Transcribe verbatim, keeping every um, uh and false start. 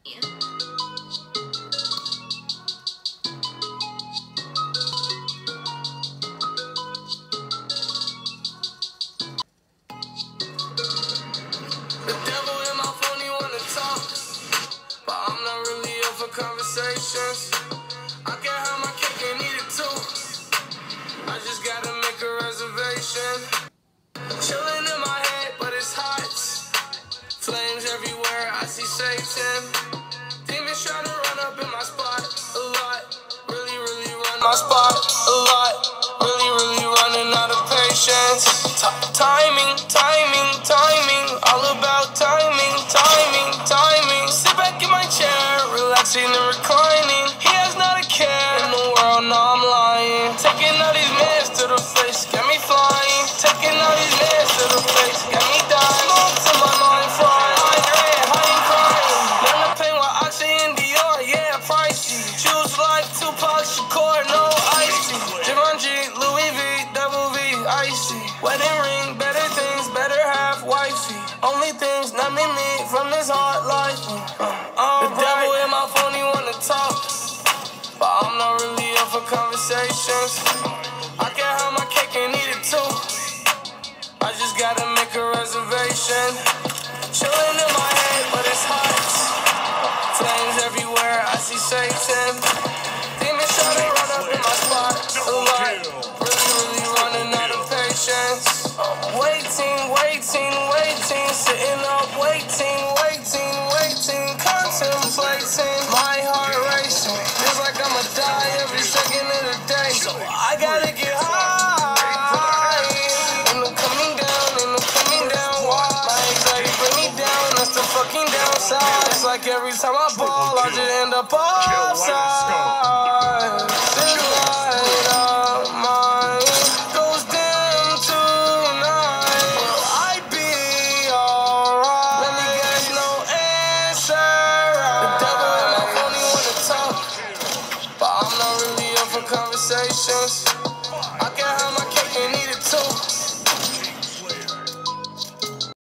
Yeah. The devil in my phone, he wanna talk, but I'm not really up for conversations. I can have my cake and eat it too. I just gotta make a reservation. Chilling in my head, but it's hot. Flames everywhere, I see Satan. Demons trying to run up in my spot a lot. Really, really run my spot a lot. Really, really running out of patience. T- timing, timing, timing. All about timing, timing, timing. Sit back in my chair, relaxing and reclining. He has not a care in the world, no, I'm lying. Taking all these mans to the face, got me flying. Taking all these mans to the face, got me dying. Smoke to my mind frying. High grade, high and crying. None of pain with Oxy and Dior, yeah, pricey. Choose life, Tupac Shakur, no icy. Jumanji, Louis V, double V, icy. Wedding ring, better things, better half wifey. Only things not me, me from this hard life. Uh, the devil in my phone, he wanna talk, but I'm not really up for conversations. I can have my cake and eat it too. I just gotta make a reservation. Chilling in my head, but it's hot. Flames everywhere, I see Satan. Demons try to run up in my spot a lot. Really, really running out of patience. Waiting, waiting, waiting. Sitting up, waiting, waiting, waiting. Contemplating, my heart racing. Feels like I'ma die every second of the day. So I gotta get high. And I'm coming down, and I'm coming down. My anxiety bring me down, that's the fucking downside. It's like every time I ball, I just end up offside. This light of mine goes dim tonight. I'd be alright. Let me guess, no answer. The devil in my phone, he wanna talk, but I'm not really up for conversations.